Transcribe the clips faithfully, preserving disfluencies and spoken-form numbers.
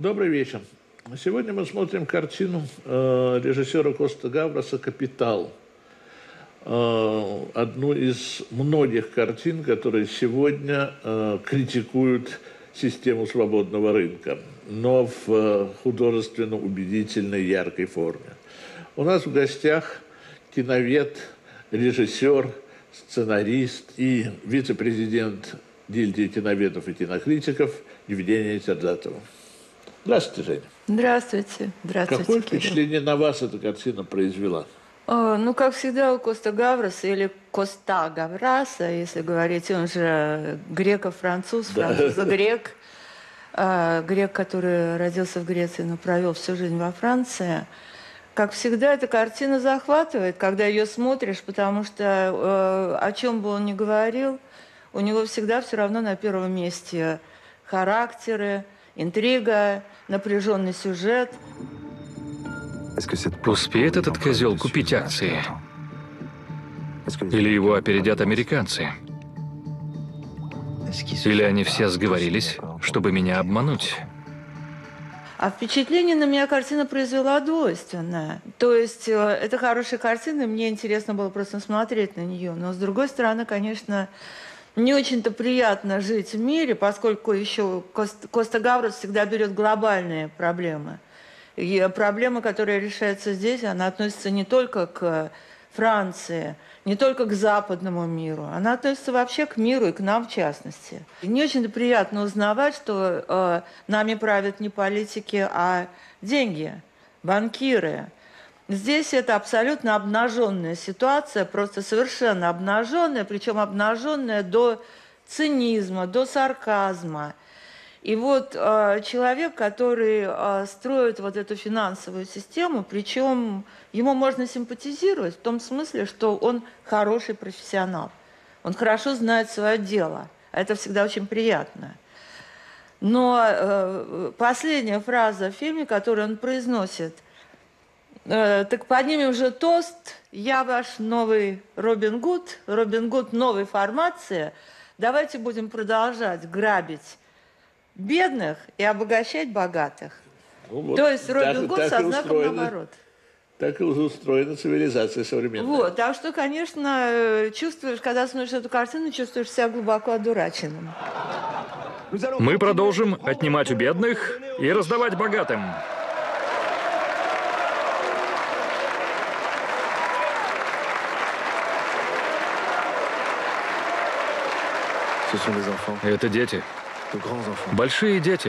Добрый вечер. Сегодня мы смотрим картину э, режиссера Коста-Гавроса «Капитал». Э, одну из многих картин, которые сегодня э, критикуют систему свободного рынка, но в э, художественно убедительной, яркой форме. У нас в гостях киновед, режиссер, сценарист и вице-президент гильдии киноведов и кинокритиков Евгения Терзатова. Здравствуйте, Женя. Здравствуйте. Здравствуйте. Какое впечатление на вас эта картина произвела? О, ну, как всегда, у Коста-Гавроса или Коста-Гавраса, если говорить, он же греко-француз, Да. француз-грек. А, грек, который родился в Греции, но провел всю жизнь во Франции. Как всегда, эта картина захватывает, когда ее смотришь, потому что э, о чем бы он ни говорил, у него всегда все равно на первом месте характеры, интрига, напряженный сюжет. Успеет этот козел купить акции? Или его опередят американцы? Или они все сговорились, чтобы меня обмануть? А впечатление на меня картина произвела двойственное. То есть э, это хорошая картина, и мне интересно было просто смотреть на нее. Но с другой стороны, конечно, не очень-то приятно жить в мире, поскольку еще Коста-Гаврос всегда берет глобальные проблемы. И проблема, которая решается здесь, она относится не только к Франции, не только к западному миру, она относится вообще к миру и к нам в частности. И не очень-то приятно узнавать, что э, нами правят не политики, а деньги, банкиры. Здесь это абсолютно обнаженная ситуация, просто совершенно обнаженная, причем обнаженная до цинизма, до сарказма. И вот э, человек, который э, строит вот эту финансовую систему, причем ему можно симпатизировать в том смысле, что он хороший профессионал, он хорошо знает свое дело, а это всегда очень приятно. Но э, последняя фраза в фильме, которую он произносит: так поднимем же тост, я ваш новый Робин Гуд, Робин Гуд новой формации, давайте будем продолжать грабить бедных и обогащать богатых. Ну, вот, то есть Робин Гуд со знаком наоборот. Так и устроена цивилизация современная. Вот, так что, конечно, чувствуешь, когда смотришь эту картину, чувствуешь себя глубоко одураченным. Мы продолжим отнимать у бедных и раздавать богатым. Это дети. Большие дети.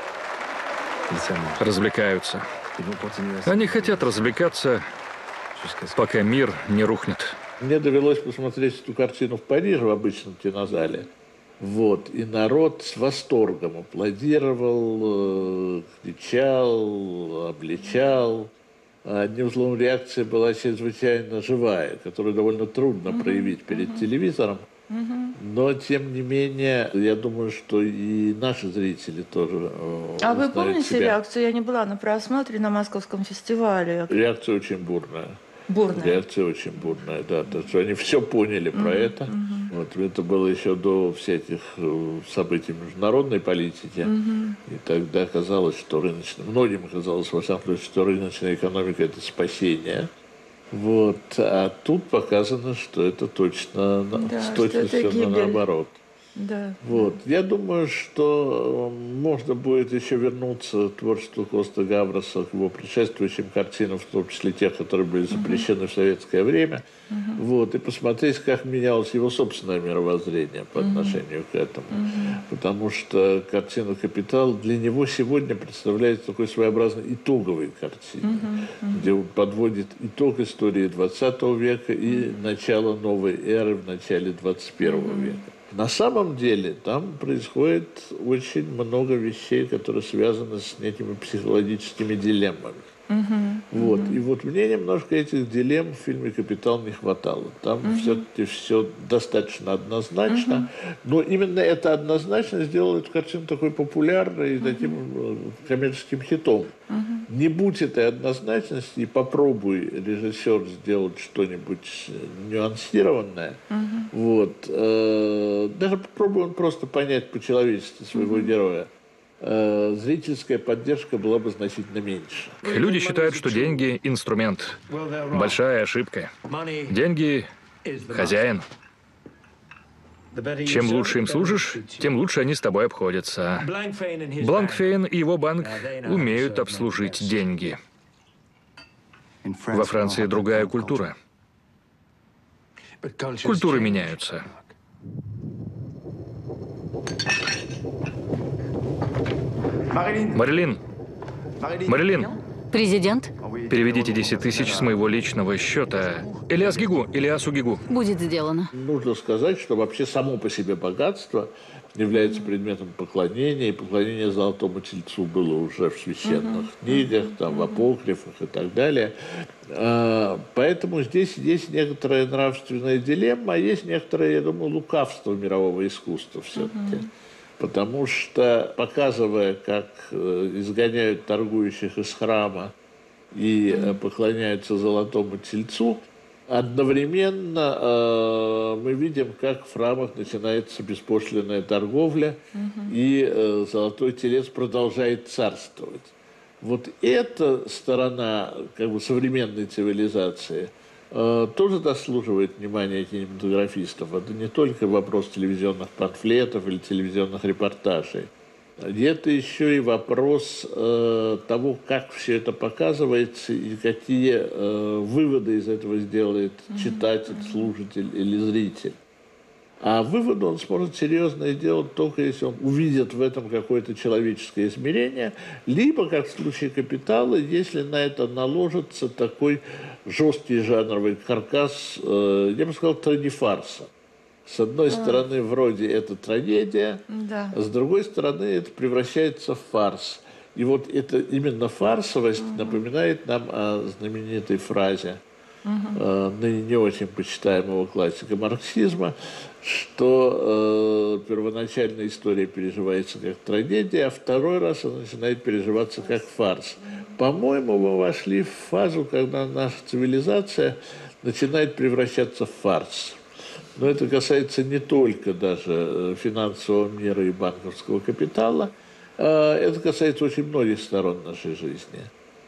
Развлекаются. Они хотят развлекаться, пока мир не рухнет. Мне довелось посмотреть эту картину в Париже, в обычном кинозале. Вот. И народ с восторгом аплодировал, кричал, обличал. Одним словом, реакция была чрезвычайно живая, которую довольно трудно mm-hmm. проявить перед mm-hmm. телевизором. Mm-hmm. Но, тем не менее, я думаю, что и наши зрители тоже А вы помните себя. реакцию? Я не была на просмотре на Московском фестивале. Реакция очень бурная. Бурная? Реакция очень бурная, да. То, что они все поняли mm-hmm. про это. Mm-hmm. Вот, это было еще до всяких событий международной политики. Mm-hmm. И тогда казалось, что рыночная... Многим казалось, во всяком случае, что рыночная экономика – это спасение. Вот. А тут показано, что это точно, да, с точностью наоборот. Да, вот. да. Я думаю, что можно будет еще вернуться к творчеству Коста-Гавроса, к его предшествующим картинам, в том числе тех, которые были запрещены uh-huh. в советское время, uh-huh. вот, и посмотреть, как менялось его собственное мировоззрение по uh-huh. отношению к этому. Uh-huh. Потому что картина «Капитал» для него сегодня представляет такой своеобразной итоговой картиной, uh-huh. Uh-huh. где он подводит итог истории двадцатого века и uh-huh. начало новой эры в начале двадцать первого uh-huh. века. На самом деле там происходит очень много вещей, которые связаны с некими психологическими дилеммами. Uh-huh. Вот. Uh-huh. И вот мне немножко этих дилемм в фильме «Капитал» не хватало. Там uh-huh. все-таки все достаточно однозначно, uh-huh. но именно эта однозначность сделала эту картину такой популярной и uh-huh. таким коммерческим хитом. Uh-huh. Не будь этой однозначности, и попробуй режиссер сделать что-нибудь нюансированное, uh-huh. вот, э, даже попробуй он просто понять по-человечески своего uh-huh. героя. э, зрительская поддержка была бы значительно меньше. Люди считают, что деньги – инструмент. Большая ошибка. Деньги – хозяин. Чем лучше им служишь, тем лучше они с тобой обходятся. Бланкфейн и его банк умеют обслужить деньги. Во Франции другая культура. Культуры меняются. Марилин! Марилин! Президент? Переведите десять тысяч с моего личного счета. Ильяс Гигу, Ильясу Гигу. Будет сделано. Нужно сказать, что вообще само по себе богатство является предметом поклонения, и поклонение Золотому Тельцу было уже в священных uh-huh. книгах, там, в апокрифах и так далее. Поэтому здесь есть некоторая нравственная дилемма, а есть некоторое, я думаю, лукавство мирового искусства все-таки. Uh-huh. Потому что, показывая, как изгоняют торгующих из храма и mm-hmm. поклоняются Золотому Тельцу, одновременно э, мы видим, как в храмах начинается беспошлинная торговля, mm-hmm. и э, Золотой Телец продолжает царствовать. Вот эта сторона как бы современной цивилизации э, тоже заслуживает внимания кинематографистов. Это не только вопрос телевизионных памфлетов или телевизионных репортажей. Это еще и вопрос э, того, как все это показывается и какие э, выводы из этого сделает читатель, слушатель или зритель. А вывод он сможет серьезно сделать только если он увидит в этом какое-то человеческое измерение, либо, как в случае «Капитала», если на это наложится такой жесткий жанровый каркас, э, я бы сказал, трагедифарса. С одной а. стороны, вроде это трагедия, да. а с другой стороны, это превращается в фарс. И вот эта именно фарсовость угу. напоминает нам о знаменитой фразе угу. э, ныне не очень почитаемого классика марксизма, что э, первоначальная история переживается как трагедия, а второй раз она начинает переживаться как фарс. По-моему, мы вошли в фазу, когда наша цивилизация начинает превращаться в фарс. Но это касается не только даже финансового мира и банковского капитала, это касается очень многих сторон нашей жизни.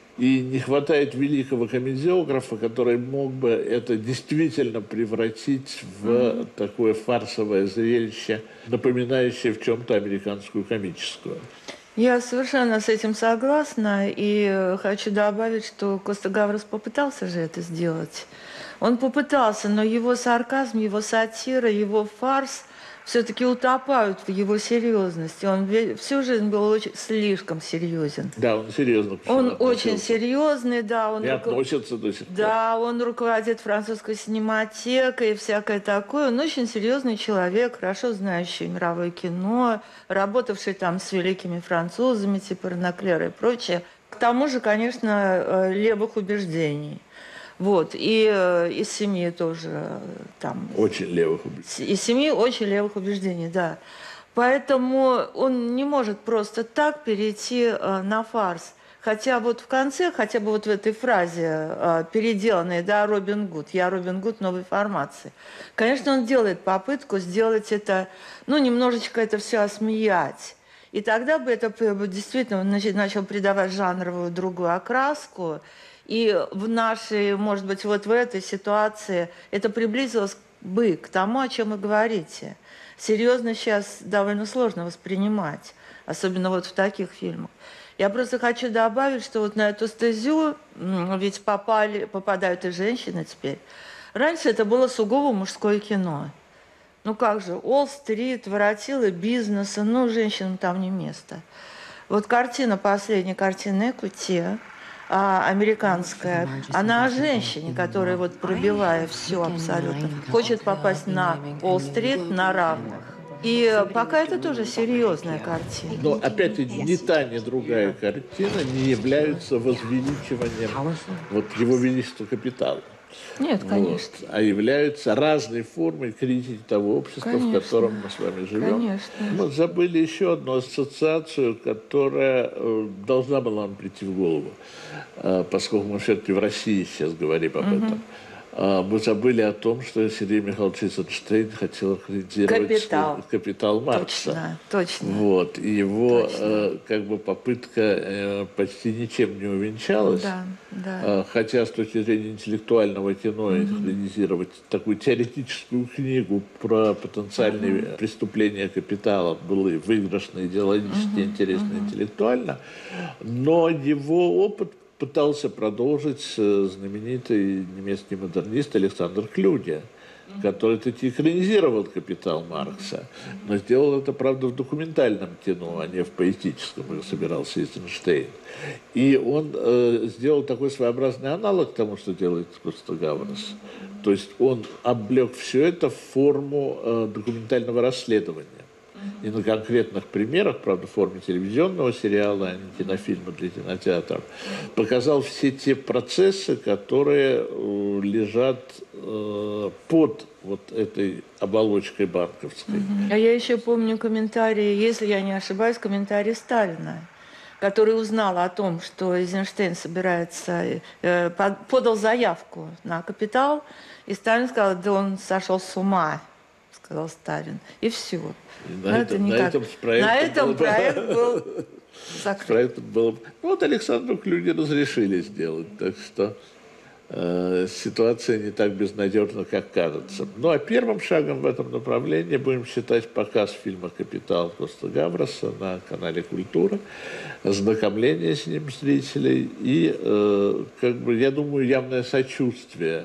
И не хватает великого комедиографа, который мог бы это действительно превратить в mm-hmm. такое фарсовое зрелище, напоминающее в чем-то американскую комическую. Я совершенно с этим согласна, и хочу добавить, что Коста-Гаврос попытался же это сделать. Он попытался, но его сарказм, его сатира, его фарс все-таки утопают в его серьезности. Он всю жизнь был очень, слишком серьезен. Да, он серьезно. Он очень серьезный, да. Он и руко... относится до сих пор. Да, он руководит французской синематекой и всякое такое. Он очень серьезный человек, хорошо знающий мировое кино, работавший там с великими французами, типа Ренаклера и прочее. К тому же, конечно, левых убеждений. Вот, и э, из семьи тоже э, там... Очень левых убеждений. Из семьи очень левых убеждений, да. Поэтому он не может просто так перейти э, на фарс. Хотя вот в конце, хотя бы вот в этой фразе, э, переделанной, да, Робин Гуд, я Робин Гуд новой формации, конечно, он делает попытку сделать это, ну, немножечко это все осмеять. И тогда бы это действительно начал придавать жанровую другую окраску. И в нашей, может быть, вот в этой ситуации это приблизилось бы к тому, о чем вы говорите. Серьезно сейчас довольно сложно воспринимать, особенно вот в таких фильмах. Я просто хочу добавить, что вот на эту стезю ведь попали, попадают и женщины теперь. Раньше это было сугубо мужское кино. Ну как же, Уолл-стрит, воротилы бизнеса, ну женщинам там не место. Вот картина, последняя картина «Экути», а, американская, она о женщине, которая, вот пробивая все абсолютно, хочет попасть на Уолл-стрит на равных. И пока это тоже серьезная картина. Но опять-таки ни та, ни другая картина не являются возвеличиванием вот, его величества капитала. Нет, конечно. Вот, а являются разной формой критики того общества, конечно, в котором мы с вами живем. Конечно. Мы забыли еще одну ассоциацию, которая э, должна была нам прийти в голову, э, поскольку мы все-таки в России сейчас говорим об угу. этом. А, мы забыли о том, что Сергей Михайлович Эйзенштейн хотел экранизировать «Капитал». «Капитал» Маркса. Точно, точно. Вот. И его Точно. э, как бы попытка э, почти ничем не увенчалась. Да, да. А, хотя с точки зрения интеллектуального кино mm-hmm. экранизировать такую теоретическую книгу про потенциальные mm-hmm. преступления капитала было и выигрышно, идеологически mm-hmm. интересно, mm-hmm. интеллектуально. Но его опыт пытался продолжить знаменитый немецкий модернист Александр Клюге, mm-hmm. который таки экранизировал «Капитал» Маркса, но сделал это, правда, в документальном кино, а не в поэтическом, как собирался Эйзенштейн. И он э, сделал такой своеобразный аналог тому, что делает Коста Гаврос. То есть он облег все это в форму э, документального расследования. И на конкретных примерах, правда, в форме телевизионного сериала, а не кинофильма для кинотеатров, показал все те процессы, которые э, лежат э, под вот этой оболочкой банковской. А я еще помню комментарии, если я не ошибаюсь, комментарии Сталина, который узнал о том, что Эйзенштейн собирается, э, подал заявку на «Капитал», и Сталин сказал, да он сошел с ума, сказал Сталин, и все. И на, этом, на этом, на этом был, проект был закрыт. Проект был... Ну, вот Александру Клюге разрешили сделать, так что э, ситуация не так безнадежна, как кажется. Ну, а первым шагом в этом направлении будем считать показ фильма «Капитал» Коста Гавроса на канале «Культура», ознакомление с ним зрителей и, э, как бы, я думаю, явное сочувствие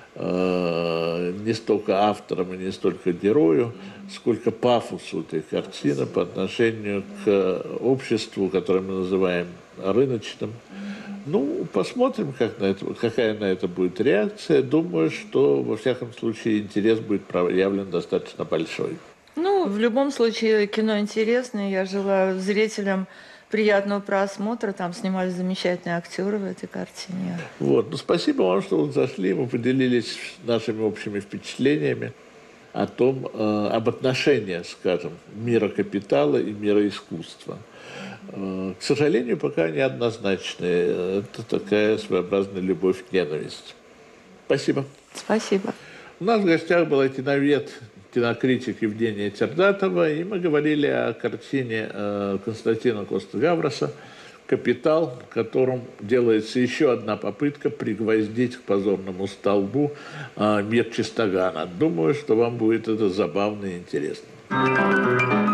не столько авторам и не столько герою, сколько пафосу этой картины по отношению к обществу, которое мы называем рыночным. Ну, посмотрим, как на это, какая на это будет реакция. Думаю, что, во всяком случае, интерес будет проявлен достаточно большой. Ну, в любом случае, кино интересное. Я желаю зрителям приятного просмотра. Там снимались замечательные актеры в этой картине. Вот. Ну, спасибо вам, что вы зашли. Мы поделились нашими общими впечатлениями о том, э, об отношениях, скажем, мира капитала и мира искусства. Э, к сожалению, пока неоднозначные. Это такая своеобразная любовь-ненависть. Спасибо. Спасибо. У нас в гостях была киновед, кинокритик Евгения Тердатова, и мы говорили о картине э, Константина Коста Гавроса «Капитал», в котором делается еще одна попытка пригвоздить к позорному столбу э, мир Чистогана. Думаю, что вам будет это забавно и интересно.